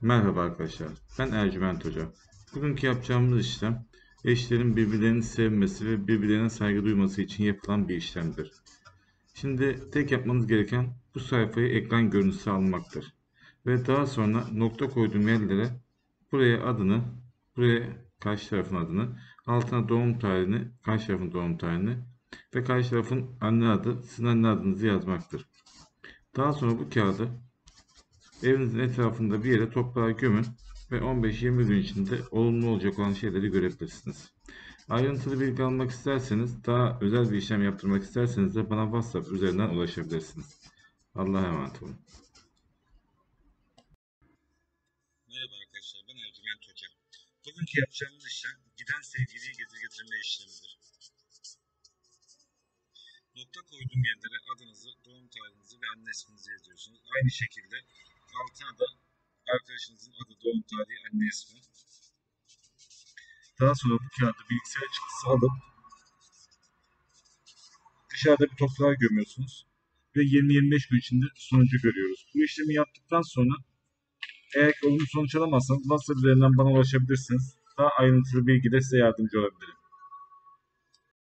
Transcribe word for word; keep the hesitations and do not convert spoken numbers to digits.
Merhaba arkadaşlar, ben Ercüment Hoca. Bugünkü yapacağımız işlem, eşlerin birbirlerini sevmesi ve birbirlerine saygı duyması için yapılan bir işlemdir. Şimdi tek yapmanız gereken bu sayfayı ekran görüntüsü almaktır. Ve daha sonra nokta koyduğum yerlere buraya adını, buraya karşı tarafın adını, altına doğum tarihini, karşı tarafın doğum tarihini ve karşı tarafın anne adı, sizin anne adınızı yazmaktır. Daha sonra bu kağıdı evinizin etrafında bir yere toprağa gömün ve on beş yirmi gün içinde olumlu olacak olan şeyleri görebilirsiniz. Ayrıntılı bilgi almak isterseniz, daha özel bir işlem yaptırmak isterseniz de bana WhatsApp üzerinden ulaşabilirsiniz. Allah'a emanet olun. Merhaba arkadaşlar, ben Ercüment Hoca. Bugünkü yapacağımız işlem giden sevgiliyi geri getirme işlemidir. Nokta koyduğum yerlere adınızı, doğum tarihinizi ve anne isminizi yazıyorsunuz. Aynı şekilde altına da arkadaşınızın adı, doğum tarihi, anne ismi. Daha sonra bu kağıdı bilgisayar çıktısı alıp dışarıda bir toprağa gömüyorsunuz. Ve yirmi yirmi beş gün içinde sonucu görüyoruz. Bu işlemi yaptıktan sonra eğer ki olumlu sonuç alamazsanız WhatsApp üzerinden bana ulaşabilirsiniz. Daha ayrıntılı bilgide size yardımcı olabilirim.